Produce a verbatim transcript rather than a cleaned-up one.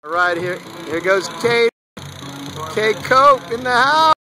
All right, here, here goes Kate. Kate Cope in the house.